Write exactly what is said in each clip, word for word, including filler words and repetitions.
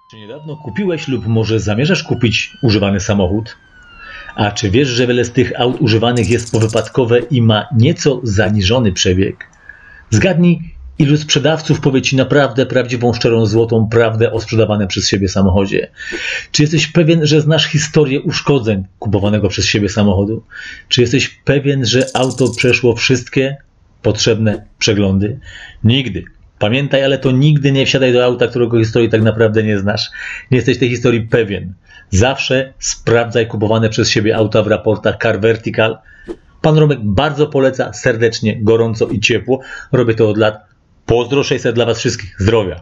Czy niedawno kupiłeś lub może zamierzasz kupić używany samochód? A czy wiesz, że wiele z tych aut używanych jest powypadkowe i ma nieco zaniżony przebieg? Zgadnij, ilu sprzedawców powie Ci naprawdę prawdziwą, szczerą, złotą prawdę o sprzedawanym przez siebie samochodzie? Czy jesteś pewien, że znasz historię uszkodzeń kupowanego przez siebie samochodu? Czy jesteś pewien, że auto przeszło wszystkie potrzebne przeglądy? Nigdy. Pamiętaj, ale to nigdy nie wsiadaj do auta, którego historii tak naprawdę nie znasz. Nie jesteś tej historii pewien. Zawsze sprawdzaj kupowane przez siebie auta w raportach Car Vertical. Pan Romek bardzo poleca, serdecznie, gorąco i ciepło. Robię to od lat. Pozdro sześćset dla Was wszystkich. Zdrowia.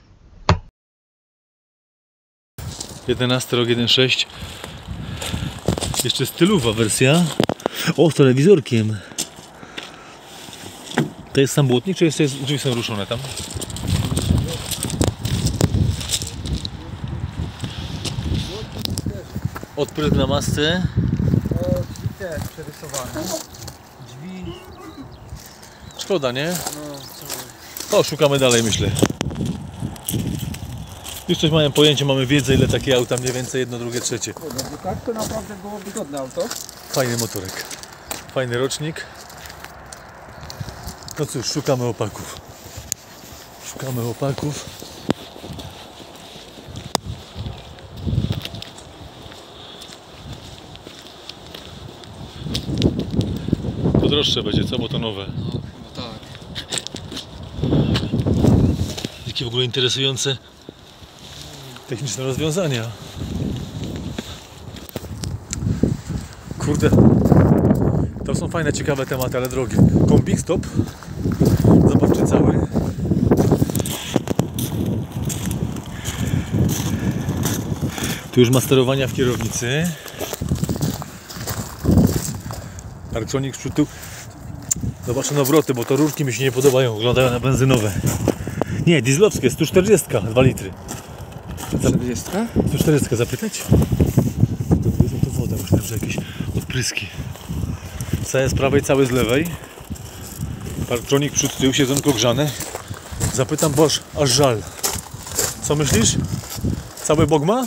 jedenasty rok jeden sześć. Jeszcze stylowa wersja. O, z telewizorkiem. To jest sam błotnik, czy jeszcze jest, drzwi są ruszone tam? Odprysk na masce. O, drzwi też przerysowane. Drzwi. Szkoda, nie? No, O, szukamy dalej, myślę. Już coś mają pojęcie, mamy wiedzę, ile takie auta mniej więcej, jedno, drugie, trzecie. kurde, bo tak to naprawdę było wygodne auto. Fajny motorek. Fajny rocznik. No cóż, szukamy opaków. Szukamy opaków. To droższe będzie, co? Bo to nowe. No, no tak. Jakie w ogóle interesujące techniczne rozwiązania. Kurde, to są fajne, ciekawe tematy, ale drogie. Kombik stop. Zobaczcie cały. Tu już ma sterowania w kierownicy. Elektronik z przodu. Zobaczę nawroty, bo to rurki mi się nie podobają. Wyglądają na benzynowe. Nie, dieslowskie, sto czterdzieści, dwa litry. czterdzieści? sto czterdzieści zapytać? To jest to woda, myślałem, że jakieś odpryski. Całe z prawej, cały z lewej. Elektronik przód, tył, siedzonko grzane. Zapytam, bo aż, aż żal. Co myślisz? Cały bok ma?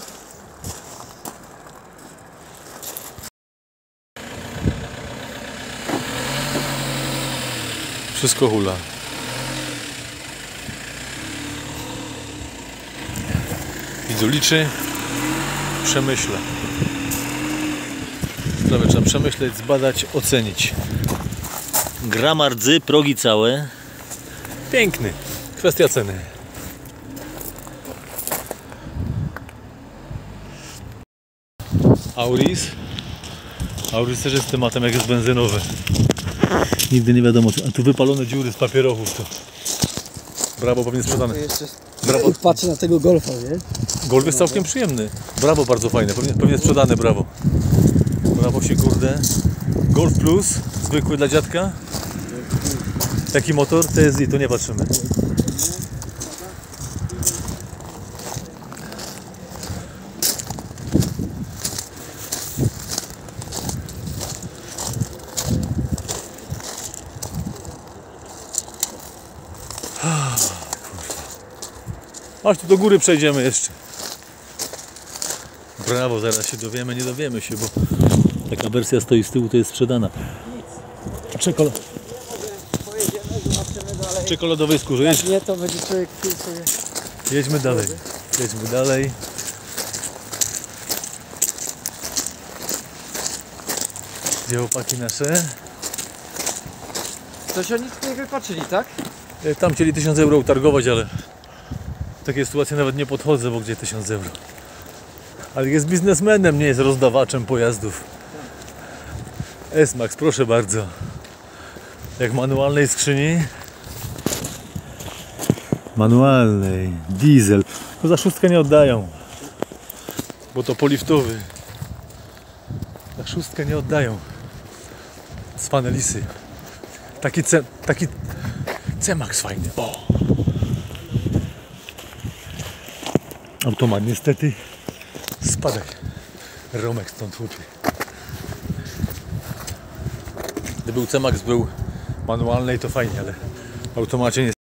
Wszystko hula. Widzu liczy, przemyśla. Sprawę trzeba przemyśleć, zbadać, ocenić. Grama rdzy, progi całe. Piękny. Kwestia ceny. Auris. Auris też jest tematem, jak jest benzynowe. Nigdy nie wiadomo co. A tu wypalone dziury z papierochów. To. Brawo, pewnie sprzedane. Jeszcze Brawo. patrzę na tego Golfa, nie? Golf jest całkiem przyjemny. Brawo, bardzo fajne. Pewnie, pewnie sprzedane, brawo. Brawo się, kurde. Golf Plus, zwykły dla dziadka. Taki motor, T S I, tu nie patrzymy. Aż tu do góry przejdziemy jeszcze. Brawo, zaraz się dowiemy, nie dowiemy się, bo taka wersja stoi z tyłu, to jest sprzedana. Czekolad... Pojedziemy, zobaczymy dalej. Czekoladowej skórze. Jedź... Nie, to będzie człowiek pił sobie. Jedźmy dalej. Jedźmy dalej. Gdzie opaki nasze? Coś o nic nie wypatrzyli, tak? Tam chcieli tysiąc euro utargować, ale w takiej sytuacji nawet nie podchodzę, bo gdzie tysiąc euro? Ale jest biznesmenem, nie jest rozdawaczem pojazdów. S-Max, proszę bardzo. Jak w manualnej skrzyni. Manualnej, diesel. To za szóstkę nie oddają. Bo to poliftowy. Za szóstkę nie oddają. Cwane lisy. Taki C, taki C-Max fajny. O! Automat niestety. Spadek. Romek stąd chłopie. Gdyby był C-Max był manualnej, to fajnie, ale w automacie nie.